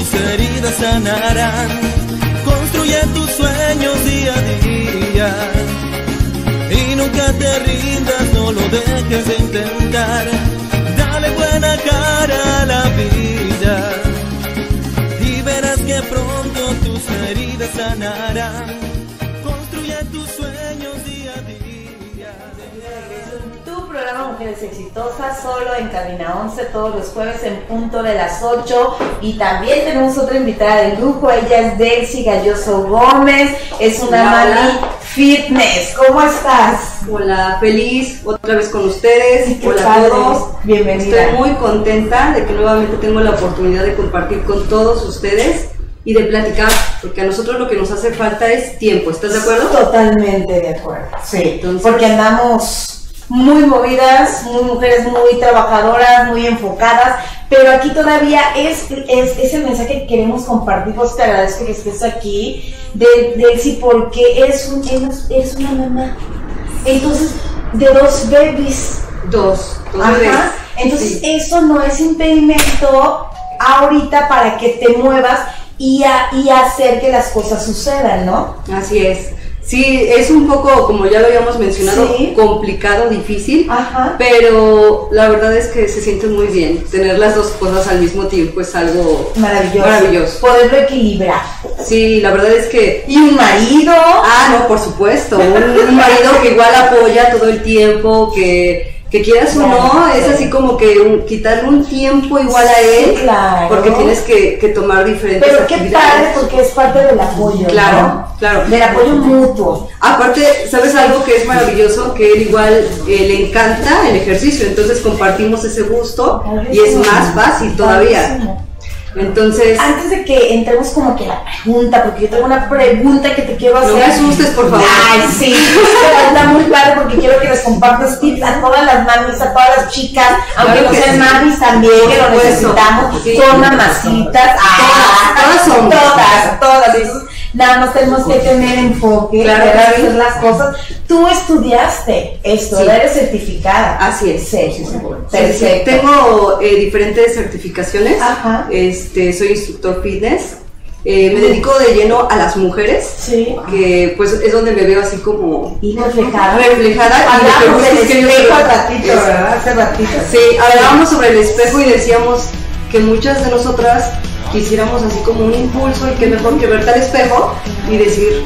tus heridas sanarán. Construye tus sueños día a día y nunca te rindas, no lo dejes de intentar. Dale buena cara a la vida y verás que pronto tus heridas sanarán. Construye tus sueños día a día. Tu programa Mujeres Exitosas, solo en Cabina 11, todos los jueves en punto de las 8. Y también tenemos otra invitada de lujo, ella es Delcy Galloso Gómez, es una mami fitness. ¿Cómo estás? Hola, feliz otra vez con ustedes. Qué Hola padre. a todos. Bienvenida. Estoy muy contenta de que nuevamente tengo la oportunidad de compartir con todos ustedes y de platicar, porque a nosotros lo que nos hace falta es tiempo. ¿Estás de acuerdo? Totalmente de acuerdo. Sí, Entonces, porque andamos muy movidas, muy mujeres muy trabajadoras, muy enfocadas, pero aquí todavía es el mensaje que queremos compartir. Pues te agradezco que estés aquí, Delcy, porque eres una mamá, entonces, de dos babies. Dos Ajá. bebés. Entonces, Sí. eso no es impedimento ahorita para que te muevas y hacer que las cosas sucedan, ¿no? Así es. Sí, es un poco, como ya lo habíamos mencionado, Sí. complicado, difícil, Ajá. pero la verdad es que se siente muy bien. Tener las dos cosas al mismo tiempo es algo Maravilloso. maravilloso. Poderlo equilibrar. Sí, la verdad es que... Y un marido. Ah, no, por supuesto, un marido que igual apoya todo el tiempo, que quieras o no, es así como que quitarle un tiempo igual a él, Sí, claro. porque tienes que tomar diferentes Pero qué actividades. padre, porque es parte del apoyo, Claro, ¿no? claro. Del apoyo mutuo. Aparte, ¿sabes algo que es maravilloso? Que él igual le encanta el ejercicio, entonces compartimos ese gusto y es más fácil todavía. Padrísimo. Entonces, Antes de que entremos como que a la pregunta, porque yo tengo una pregunta que te quiero hacer. no me asustes, por favor. Ay, sí, está muy padre porque quiero que les compartas tips a todas las mamis, a todas las chicas, aunque Claro no que sean sí. mamis también, que lo Por supuesto. necesitamos, Sí. son mamacitas, Todas somos. todas. Entonces, nada más tenemos que tener enfoque, Claro, de claro. hacer las cosas. Tú estudiaste esto, Sí. eres certificada. Así es. Sí, Perfecto. perfecto. Tengo diferentes certificaciones. Ajá. Soy instructor fitness. Me dedico de lleno a las mujeres, Sí. que pues es donde me veo así como Y reflejada. reflejada. Y lo que Hablamos gusta del es que yo espejo soy- al ratito, es- ¿verdad? Hace ratito. Sí, hablábamos sobre el espejo y decíamos que muchas de nosotras quisiéramos así como un impulso y que mejor que verte al espejo y decir,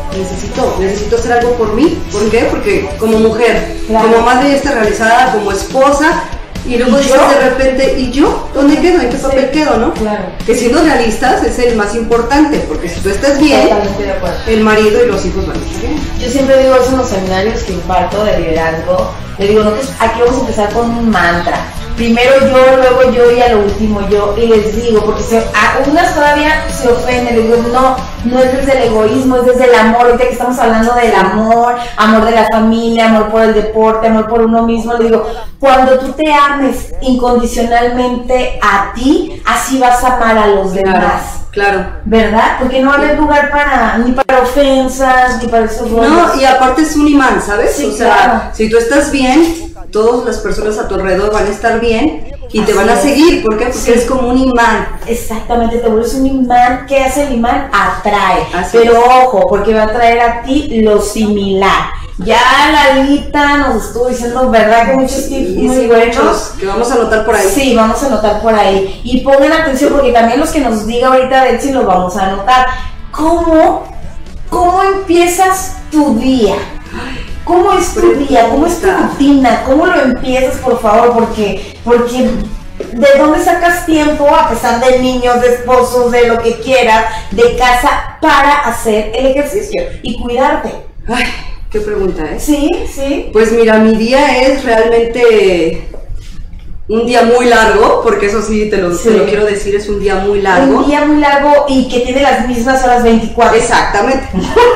necesito hacer algo por mí. ¿Por qué? Porque como mujer, Claro. como madre ya está realizada, como esposa, y luego ¿Y dices yo? de repente, ¿y yo? ¿Dónde quedo? ¿En qué papel quedo? ¿No? Claro. Que siendo realistas es el más importante, porque si tú estás bien, Totalmente de acuerdo. el marido y los hijos van a estar bien. Yo siempre digo eso en los seminarios que imparto de liderazgo. Le digo, nosotros aquí vamos a empezar con un mantra. Primero yo, luego yo y a lo último yo. Y les digo, porque a unas todavía se ofenden, les digo, no es desde el egoísmo, es desde el amor. Ahorita que estamos hablando del amor, amor de la familia, amor por el deporte, amor por uno mismo, le digo, cuando tú te ames incondicionalmente a ti, así vas a amar a los demás. Claro. ¿Verdad? Porque no va a haber lugar ni para ofensas, ni para esos rollos. No, y aparte es un imán, ¿sabes? Sí, o sea, claro. si tú estás bien, todas las personas a tu alrededor van a estar bien y te Así van a es. seguir. ¿Por qué? Porque Sí. eres como un imán. Exactamente, te vuelves un imán. ¿Qué hace el imán? Atrae. Así Pero es. ojo, porque va a traer a ti lo similar. Ya Lalita nos estuvo diciendo, ¿verdad? Que muchos tips Y muy sí, buenos. muchos que vamos a anotar por ahí. Sí, vamos a anotar por ahí. Y pongan atención porque también los que nos diga ahorita Delcy los vamos a anotar. ¿Cómo empiezas tu día? ¿Cómo es tu día? ¿Cómo es tu rutina? ¿Cómo lo empiezas, por favor? Porque ¿de dónde sacas tiempo, a pesar de niños, de esposos, de lo que quieras, de casa, para hacer el ejercicio y cuidarte? Ay, qué pregunta, ¿eh? Sí, sí. Pues mira, mi día es realmente un día muy largo, porque eso sí te lo quiero decir, es un día muy largo. Un día muy largo y que tiene las mismas horas 24. Exactamente.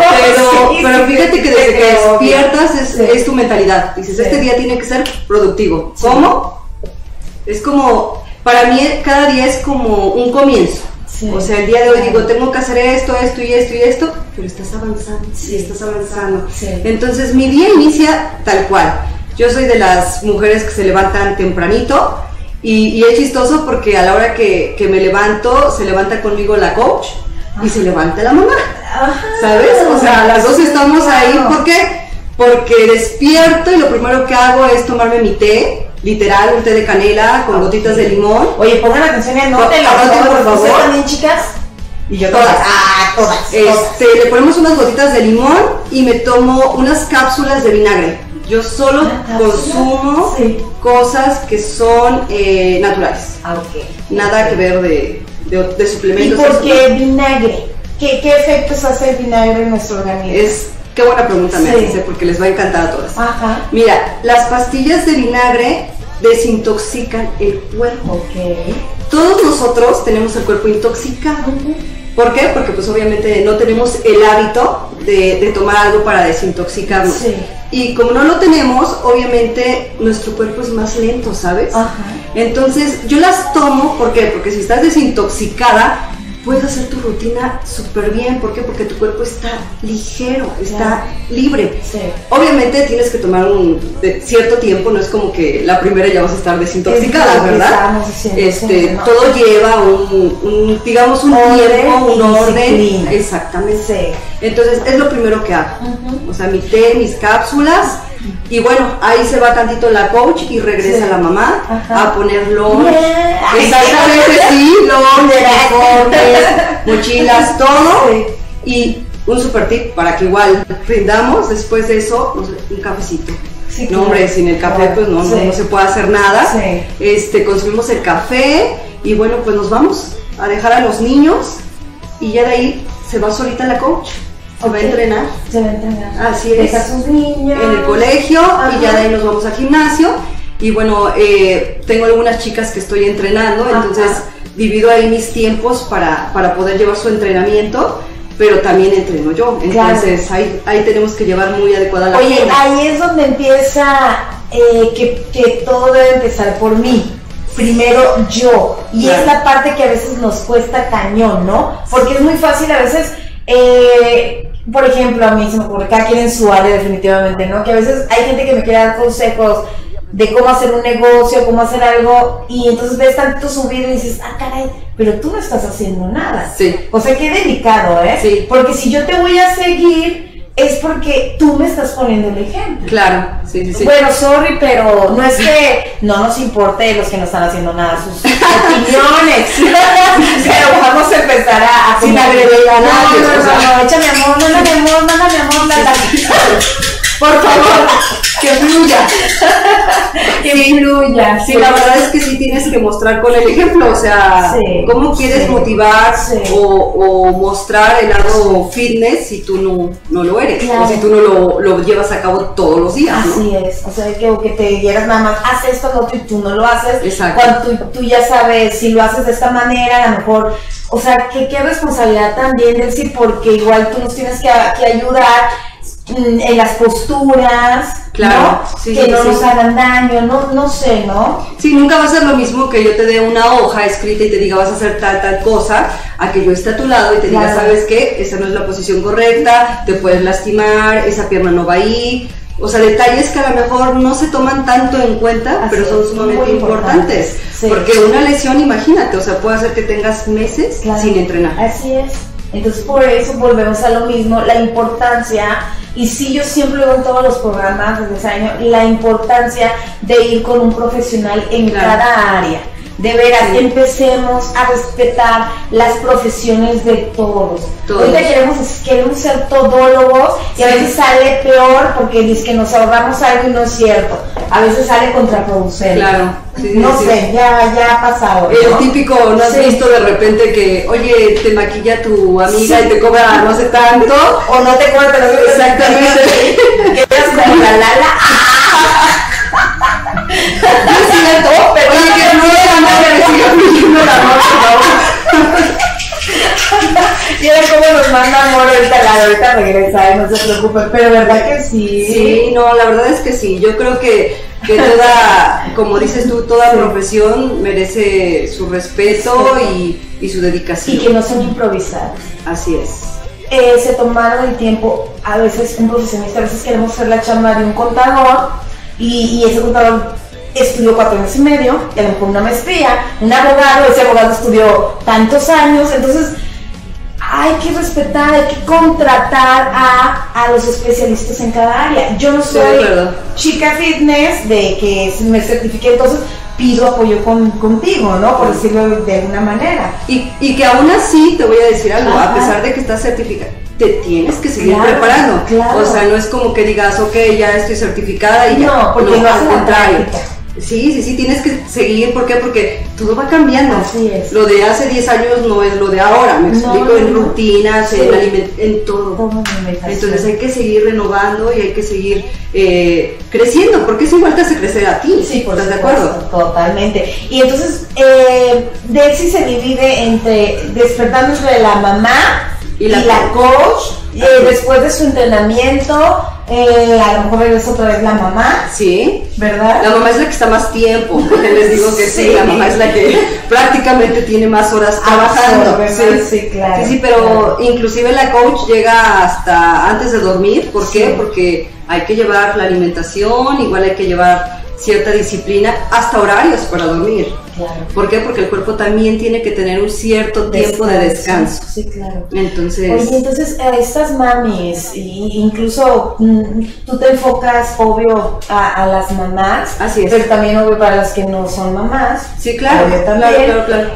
Sí, Pero sí, fíjate que desde que obvio. despiertas Sí. es tu mentalidad. Dices, Sí. este día tiene que ser productivo. Sí. ¿Cómo? Es como, para mí cada día es como un comienzo. Sí. O sea, el día de hoy digo, tengo que hacer esto y esto, pero estás avanzando, Sí. estás avanzando. Sí. Entonces mi día inicia tal cual. Yo soy de las mujeres que se levantan tempranito Y es chistoso porque a la hora que me levanto, se levanta conmigo la coach y se levanta la mamá, ¿sabes? O sea, las dos estamos ahí. ¿Por qué? Porque despierto y lo primero que hago es tomarme mi té, literal, un té de canela con gotitas de limón. Oye, pongan atención y anótenlo, por favor. ¿Ustedes también, chicas? Y yo todas. Todas. Le ponemos unas gotitas de limón y me tomo unas cápsulas de vinagre. Yo solo consumo cosas que son naturales. Nada que ver de suplementos. ¿Y por qué vinagre? ¿Qué efectos hace el vinagre en nuestro organismo? Qué buena pregunta me haces, porque les va a encantar a todas. Mira, las pastillas de vinagre desintoxican el cuerpo. Todos nosotros tenemos el cuerpo intoxicado. ¿Por qué? Porque pues obviamente no tenemos el hábito de tomar algo para desintoxicarnos. Y como no lo tenemos, obviamente nuestro cuerpo es más lento, ¿sabes? Entonces yo las tomo, ¿por qué? Porque si estás desintoxicada, puedes hacer tu rutina súper bien. ¿Por qué? Porque tu cuerpo está ligero, está libre. Obviamente tienes que tomar de cierto tiempo, no es como que la primera ya vas a estar desintoxicada, ¿verdad? Todo lleva digamos un tiempo, un orden. Exactamente. Entonces es lo primero que hago. O sea, mi té, mis cápsulas. Y bueno, ahí se va tantito la coach y regresa la mamá a ponerlo. Exactamente, uniformes, mochilas, todo. Y un super tip para que igual rindamos después de eso, un cafecito. No, hombre, sin el café pues no se puede hacer nada. Consumimos el café y bueno, pues nos vamos a dejar a los niños y ya de ahí se va solita la coach. Se va a entrenar. Así es. Deja a sus niños en el colegio y ya de ahí nos vamos al gimnasio. Y bueno, tengo algunas chicas que estoy entrenando, entonces divido ahí mis tiempos para poder llevar su entrenamiento, pero también entreno yo. Entonces ahí tenemos que llevar muy adecuada la Oye, ahí es donde empieza que todo debe empezar por mí. Primero yo. Y es la parte que a veces nos cuesta cañón, ¿no? Porque es muy fácil a veces. Por ejemplo, a mí se me ocurre, cada quien en su área definitivamente, ¿no? Que a veces hay gente que me quiere dar consejos de cómo hacer un negocio, cómo hacer algo, y entonces ves tanto subido y dices, caray, pero tú no estás haciendo nada. O sea, qué delicado, ¿eh? Porque si yo te voy a seguir, es porque tú me estás poniendo el ejemplo. Claro, Bueno, sorry, pero no es que no nos importe los que no están haciendo nada, sus opiniones. Pero vamos a empezar a sin agredir a nadie. No, échame amor, mándame amor, por favor, que fluya. Sí, la verdad es que sí tienes que mostrar con el ejemplo, o sea, cómo quieres motivar o mostrar el lado fitness si tú no lo eres, o si tú no lo llevas a cabo todos los días, ¿no? Así es, o sea, que te dieras nada más, haz esto, lo otro, y tú no lo haces. Exacto. Cuando tú ya sabes, si lo haces de esta manera, a lo mejor, o sea, qué responsabilidad también, Delcy, porque igual tú nos tienes que ayudar en las posturas, claro, ¿no? Que no nos hagan daño, no sé, ¿no? Sí, nunca va a ser lo mismo que yo te dé una hoja escrita y te diga vas a hacer tal cosa, a que yo esté a tu lado y te diga, ¿sabes qué? Esa no es la posición correcta, te puedes lastimar, esa pierna no va ahí. O sea, detalles que a lo mejor no se toman tanto en cuenta, pero son sumamente importantes. Porque una lesión, imagínate, o sea, puede hacer que tengas meses sin entrenar. Así es. Entonces por eso volvemos a lo mismo, la importancia, y sí, yo siempre digo en todos los programas desde ese año, la importancia de ir con un profesional en cada área. De veras, empecemos a respetar las profesiones de todos. Ahorita queremos ser todólogos y a veces sale peor porque dice que nos ahorramos algo y no es cierto. A veces sale contraproducente. Claro. No sé, ya ha pasado. El típico, ¿no has visto de repente que, oye, te maquilla tu amiga y te cobra no sé tanto? O no te cobra, pero exactamente. Quedas como la Lala. Es cierto, pero oye, que no era nada de siga fluyendo el amor, por favor. Y ahora cómo nos manda amor ahorita regresa, no se preocupen, pero ¿verdad que sí? Sí, no, la verdad es que sí, yo creo que toda, como dices tú, toda profesión merece su respeto y su dedicación. Y que no son improvisadas. Así es. Se tomaron el tiempo, a veces un profesionista, a veces queremos hacer la chamba de un contador y ese contador estudió 4 años y medio, y a lo mejor una maestría, un abogado, ese abogado estudió tantos años, entonces hay que respetar, hay que contratar a los especialistas en cada área. Yo no soy chica fitness de que me certifique, entonces pido apoyo contigo, ¿no? Por decirlo de alguna manera. Y que aún así, te voy a decir algo, a pesar de que estás certificada, te tienes que seguir preparando. O sea, no es como que digas, ok, ya estoy certificada y ya. No, porque no, al contrario. Sí, tienes que seguir. ¿Por qué? Porque todo va cambiando. Así es. Lo de hace 10 años no es lo de ahora, me explico, en rutinas, en todo. Entonces hay que seguir renovando y hay que seguir creciendo, porque eso igual te hace crecer a ti. Sí, ¿Estás de acuerdo? Totalmente. Y entonces, Delcy se divide entre despertando entre la mamá y la coach, después de su entrenamiento, a lo mejor regresa otra vez la mamá. Sí. ¿Verdad? La mamá es la que está más tiempo, les digo que sí, la mamá es la que prácticamente tiene más horas trabajando. Sí, claro. Sí, pero inclusive la coach llega hasta antes de dormir. ¿Por qué? Porque hay que llevar la alimentación, igual hay que llevar cierta disciplina, hasta horarios para dormir. Claro. ¿Por qué? Porque el cuerpo también tiene que tener un cierto tiempo de descanso. Sí, claro. Entonces, oye, entonces estas mamis, incluso tú te enfocas, obvio, a las mamás. Así es. Pero también, obvio, para las que no son mamás. Sí, claro. Obvio, también. Claro.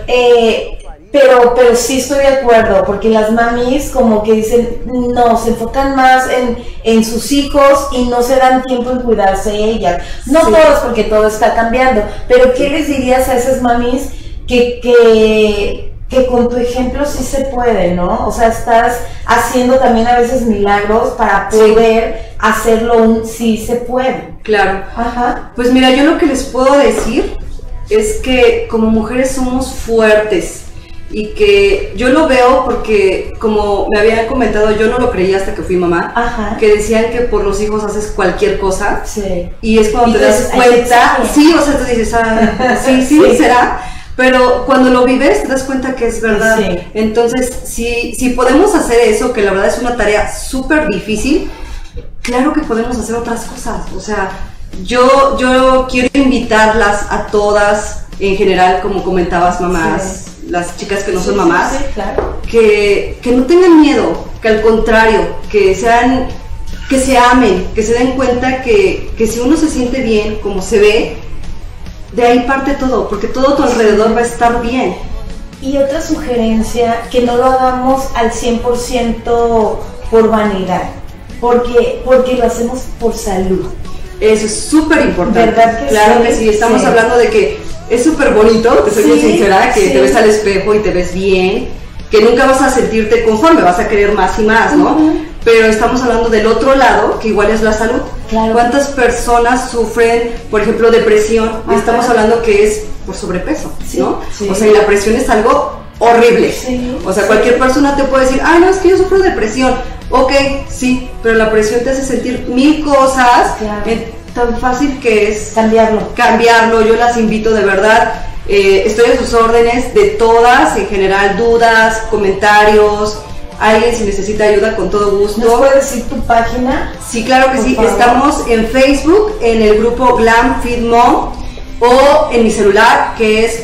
Pero sí estoy de acuerdo, porque las mamis como que dicen, no, se enfocan más en sus hijos y no se dan tiempo en cuidarse ellas. No todos, porque todo está cambiando, pero ¿qué les dirías a esas mamis que con tu ejemplo sí se puede, ¿no? O sea, estás haciendo también a veces milagros para poder hacerlo sí se puede. Claro. Ajá. Pues mira, yo lo que les puedo decir es que como mujeres somos fuertes. Y que yo lo veo porque, como me habían comentado, yo no lo creía hasta que fui mamá, que decían que por los hijos haces cualquier cosa, y es cuando te das cuenta, o sea, tú dices, sí, será, pero cuando lo vives te das cuenta que es verdad. Entonces, si podemos hacer eso, que la verdad es una tarea súper difícil, claro que podemos hacer otras cosas. O sea, yo quiero invitarlas a todas, en general, como comentabas, mamás, las chicas que no son mamás, claro. que no tengan miedo, que al contrario, que se amen, que se den cuenta que si uno se siente bien, como se ve, de ahí parte todo, porque todo a tu alrededor va a estar bien. Y otra sugerencia, que no lo hagamos al 100% por vanidad, porque lo hacemos por salud. Eso es súper importante. ¿Verdad que claro que sí, estamos hablando de que es súper bonito, te soy muy sincera, que te ves al espejo y te ves bien, que nunca vas a sentirte conforme, vas a querer más y más, ¿no? Pero estamos hablando del otro lado, que igual es la salud. Claro. ¿Cuántas personas sufren, por ejemplo, depresión? Estamos hablando que es por sobrepeso, ¿no? O sea, y la presión es algo horrible. O sea, cualquier persona te puede decir, no, es que yo sufro depresión. Ok, sí, pero la presión te hace sentir 1000 cosas. Tan fácil que es cambiarlo. Yo las invito de verdad, estoy a sus órdenes de todas, en general, dudas, comentarios, alguien si necesita ayuda, con todo gusto. ¿Nos puedes decir tu página? Sí, claro que sí, estamos en Facebook, en el grupo Glam Fit Mom, o en mi celular, que es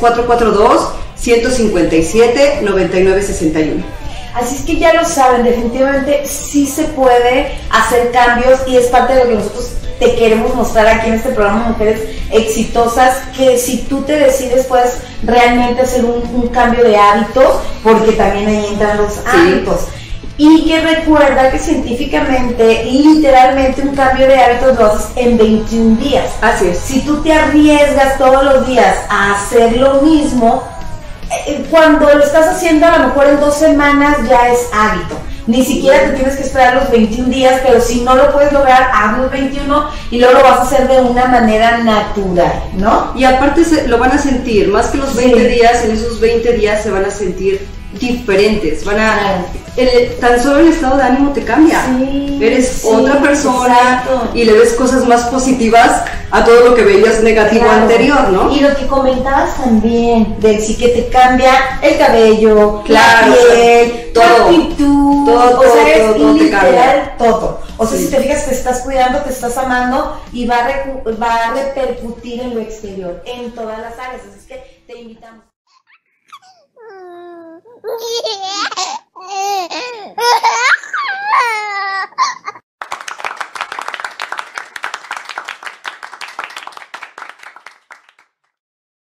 442-157-9961. Así es que ya lo saben, definitivamente sí se puede hacer cambios, y es parte de lo que nosotros te queremos mostrar aquí en este programa, Mujeres Exitosas, que si tú te decides, puedes realmente hacer un cambio de hábitos, porque también ahí entran los hábitos. Y que recuerda que científicamente, literalmente, un cambio de hábitos lo haces en 21 días. Así es. Si tú te arriesgas todos los días a hacer lo mismo, cuando lo estás haciendo a lo mejor en 2 semanas ya es hábito. Ni siquiera te tienes que esperar los 21 días, pero si no lo puedes lograr, haz los 21 y luego lo vas a hacer de una manera natural, ¿no? Y aparte lo van a sentir, más que los 20 días, en esos 20 días se van a sentir diferentes, tan solo el estado de ánimo te cambia, eres otra persona, y le ves cosas más positivas a todo lo que veías negativo anterior, ¿no? Y lo que comentabas también, del sí que te cambia el cabello, la piel, todo, la actitud, todo, o sea, es todo literal todo. O sea, Sí. si te fijas, te estás cuidando, te estás amando y va a repercutir en lo exterior, en todas las áreas. Así es que te invitamos.